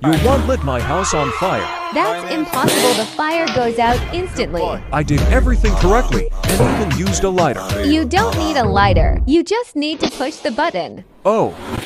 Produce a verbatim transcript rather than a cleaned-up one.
You won't lit my house on fire. That's impossible. The fire goes out instantly. I did everything correctly and even used a lighter. You don't need a lighter. You just need to push the button. Oh,